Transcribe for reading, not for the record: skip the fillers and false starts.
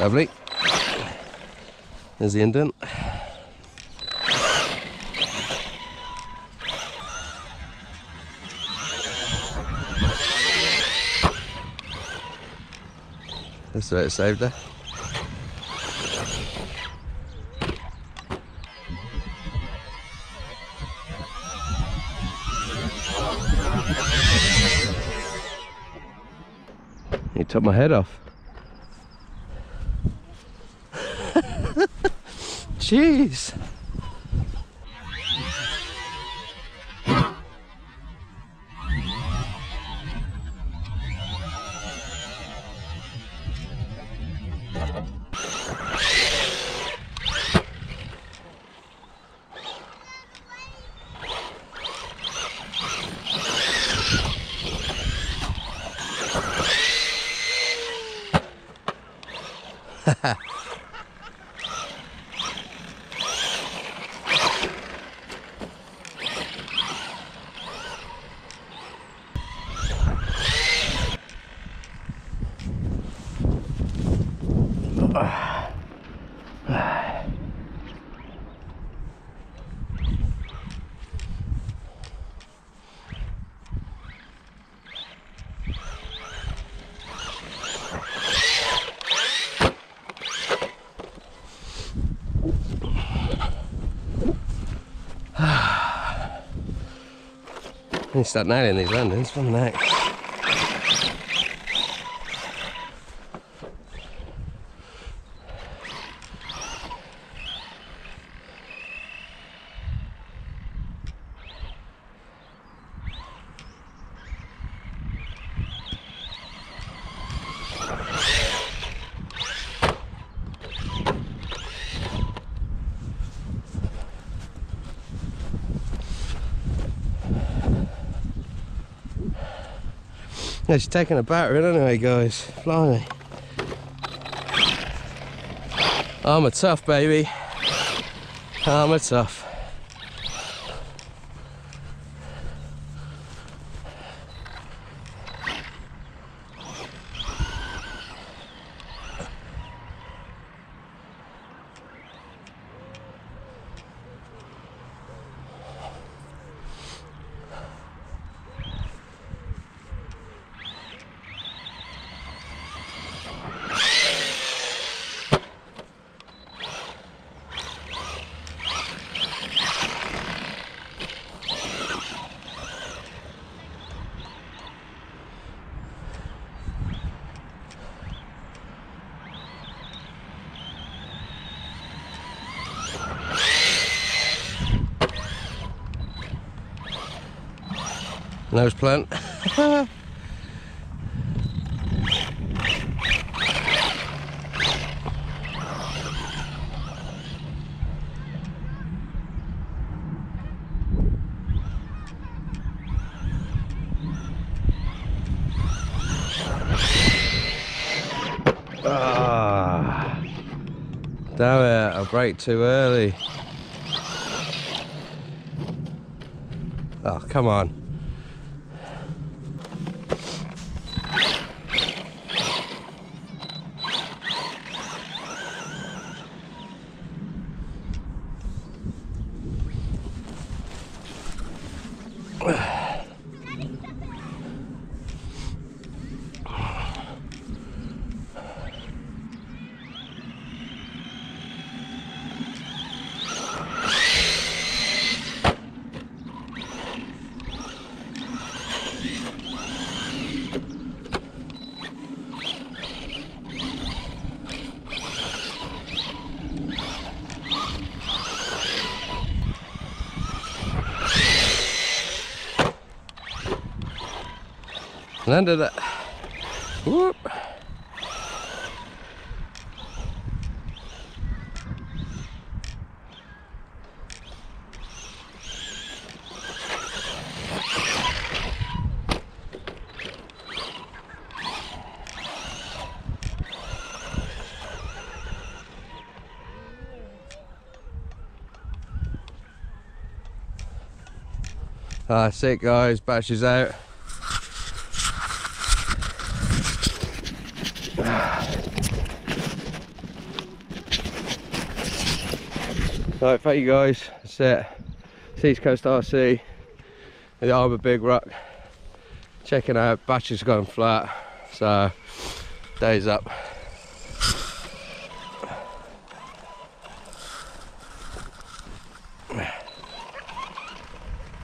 Lovely. There's the indent. That's the way it saved her. He took my head off. Jeez. I need to start nailing these landings from the neck. Yeah, she's taking a battery anyway, guys. Blimey. I'm a tough baby. I'm a tough. Nose plant. Ah, damn it, I brake too early. Oh, come on. Landed it. Whoop. That's it, guys. Battery's out. So thank you guys. That's it. East Coast RC, the Armour Big Rock. Checking out, battery's gone flat, so days up.